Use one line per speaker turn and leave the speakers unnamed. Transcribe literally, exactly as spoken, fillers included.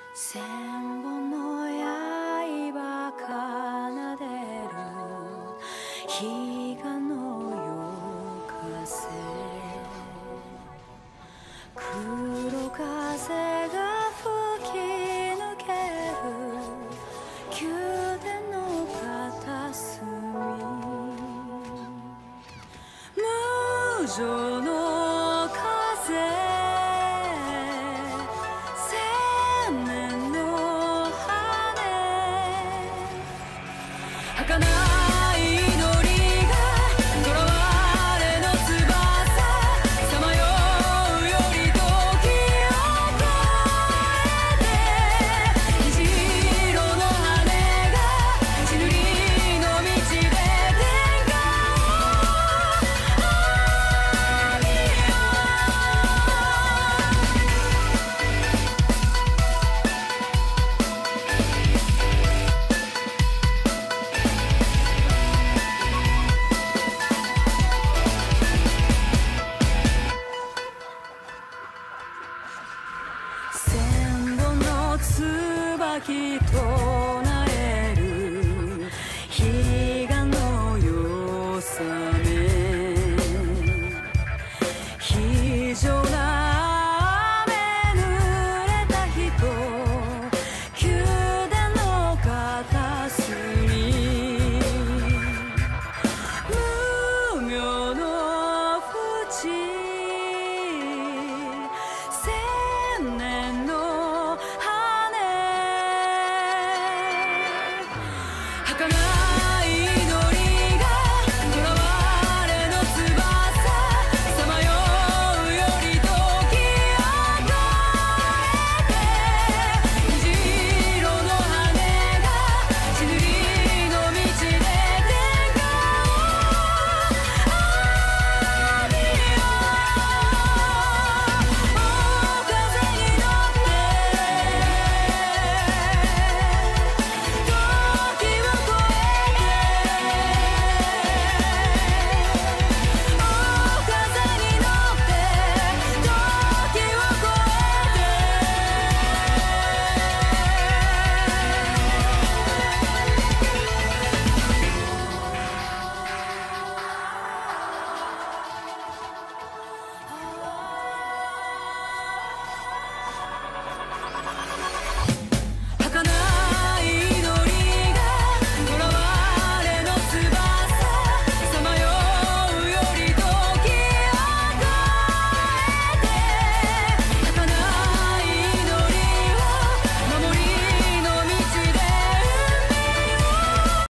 千本の刃奏でる彼岸の夜風、黒風が吹き抜ける宮殿の片隅、無情の風、儚い祈りが囚われの翼さまようより時を越えて、虹色の羽が血塗りの道で天下を浴びよ千本の椿唱える彼岸の夜雨、非常な雨濡れた人、宮殿の片隅、無名の淵、千年